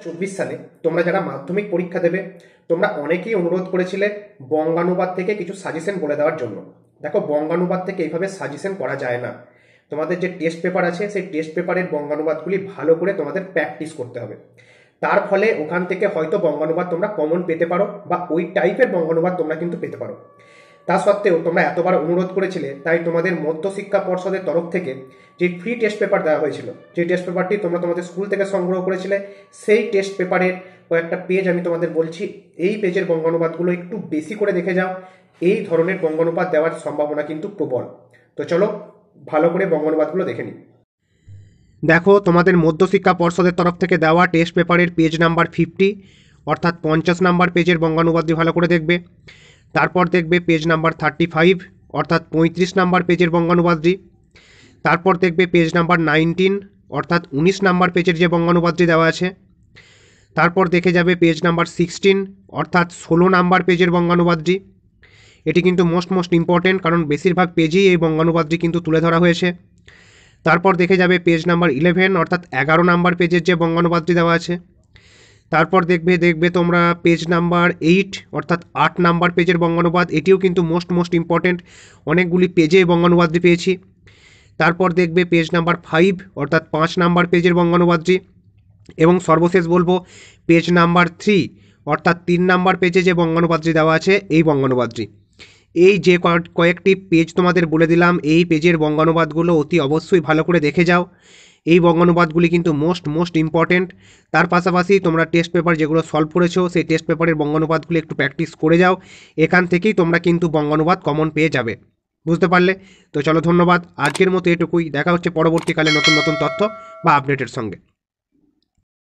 2024 সালে তোমরা যারা মাধ্যমিক পরীক্ষা দেবে তোমরা অনেকেই অনুরোধ করেছিলে বঙ্গানুবাদ থেকে কিছু সাজেশন বলে দেওয়ার জন্য। দেখো, বঙ্গানুবাদ থেকে এইভাবে সাজেশন করা যায় না। তোমাদের যে টেস্ট পেপার আছে সেই টেস্ট পেপারের বঙ্গানুবাদগুলি ভালো করে তোমাদের প্র্যাকটিস করতে হবে। তার ফলে ওখান থেকে হয়তো বঙ্গানুবাদ তোমরা কমন পেতে পারো বা ওই টাইপের বঙ্গানুবাদ তোমরা কিন্তু পেতে পারো। তা সত্ত্বেও তোমরা এতবার অনুরোধ করেছিলে, তাই তোমাদের মধ্যশিক্ষা পর্ষদের তরফ থেকে যে ফ্রি টেস্ট পেপার দেওয়া হয়েছিল, যে টেস্ট পেপারটি তোমরা তোমাদের স্কুল থেকে সংগ্রহ করেছিলে, সেই টেস্ট পেপারের কয়েকটা পেজ আমি তোমাদের বলছি। এই পেজের বঙ্গানুবাদগুলো একটু বেশি করে দেখে যাও। এই ধরনের বঙ্গানুবাদ দেওয়ার সম্ভাবনা কিন্তু প্রবল। তো চলো ভালো করে বঙ্গানুবাদগুলো দেখে নিই। দেখো, তোমাদের মধ্যশিক্ষা পর্ষদের তরফ থেকে দেওয়া টেস্ট পেপারের পেজ নাম্বার 50, অর্থাৎ 50 নাম্বার পেজের বঙ্গানুবাদটি ভালো করে দেখবে। তারপর দেখবে পেজ নাম্বার 35, অর্থাৎ 35 নাম্বার পেজের বঙ্গানুবাদটি। তারপর দেখবে পেজ নাম্বার 19, অর্থাৎ 19 নাম্বার পেজের যে বঙ্গানুবাদটি দেওয়া আছে। তারপর দেখে যাবে পেজ নাম্বার 16, অর্থাৎ 16 নাম্বার পেজের বঙ্গানুবাদটি। এটি কিন্তু মোস্ট ইম্পর্টেন্ট, কারণ বেশিরভাগ পেজেই এই বঙ্গানুবাদটি কিন্তু তুলে ধরা হয়েছে। তারপর দেখে যাবে পেজ নাম্বার 11, অর্থাৎ 11 নাম্বার পেজের যে বঙ্গানুবাদটি দেওয়া আছে। তারপর দেখবে তোমরা পেজ নাম্বার 8, অর্থাৎ 8 নাম্বার পেজের বঙ্গানুবাদ। এটিও কিন্তু মোস্ট ইম্পর্টেন্ট, অনেকগুলি পেজে এই বঙ্গানুবাদটি পেয়েছি। তারপর দেখবে পেজ নাম্বার 5, অর্থাৎ 5 নাম্বার পেজের বঙ্গানুবাদটি। এবং সর্বশেষ বলবো পেজ নাম্বার 3, অর্থাৎ 3 নাম্বার পেজে যে বঙ্গানুবাদটি দেওয়া আছে এই বঙ্গানুবাদটি। এই যে কয়েকটি পেজ তোমাদের বলে দিলাম, এই পেজের বঙ্গানুবাদগুলো অতি অবশ্যই ভালো করে দেখে যাও। এই বঙ্গানুবাদগুলি কিন্তু মোস্ট ইম্পর্টেন্ট। তার পাশাপাশি তোমরা টেস্ট পেপার যেগুলো সলভ করেছো সেই টেস্ট পেপারের বঙ্গানুবাদগুলি একটু প্র্যাকটিস করে যাও। এখান থেকেই তোমরা কিন্তু বঙ্গানুবাদ কমন পেয়ে যাবে। বুঝতে পারলে? তো চলো, ধন্যবাদ। আজকের মতো এটুকুই। দেখা হচ্ছে পরবর্তীকালে নতুন তথ্য বা আপডেটের সঙ্গে।